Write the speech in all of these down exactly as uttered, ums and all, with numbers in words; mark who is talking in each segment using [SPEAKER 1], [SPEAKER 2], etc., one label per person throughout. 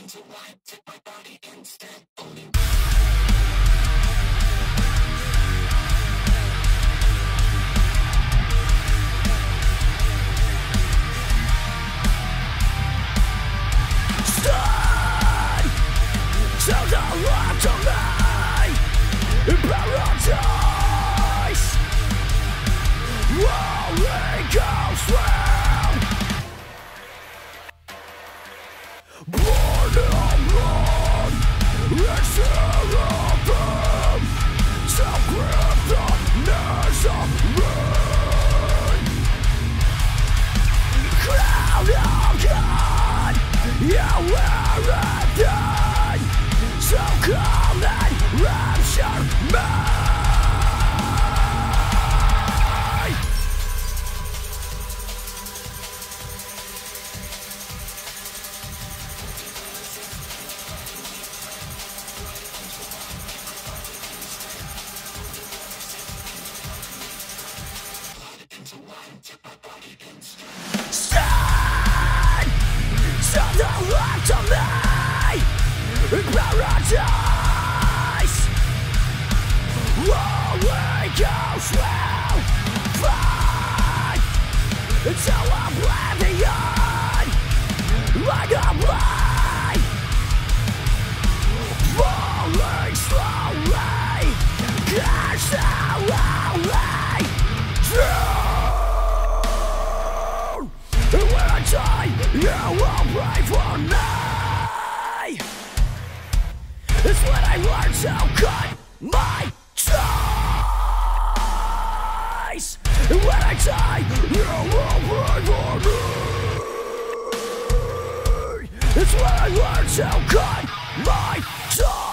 [SPEAKER 1] into white, take my body instead. Only
[SPEAKER 2] stand to the left of me in paradise. Rolling goes round, born of blood, and seraphim, self-grip the nurse of rain. Crown of God, you wear it then, so come and rapture me. Stand to the left of me in paradise. Holy Ghost will fight into oblivion like a blind, falling slowly, cast away. When I die, you will pray for me. It's when I learn to cut my ties. When I die, you will pray for me. It's when I learn to cut my ties.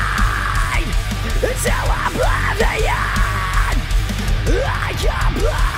[SPEAKER 2] Until I'm oblivion, I can't play.